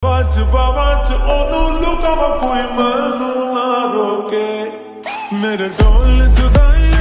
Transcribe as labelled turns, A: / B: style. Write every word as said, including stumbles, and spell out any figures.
A: बाच बाच ओनू लुका कोई मैनू ना रोके मेरे ढोल जुदाई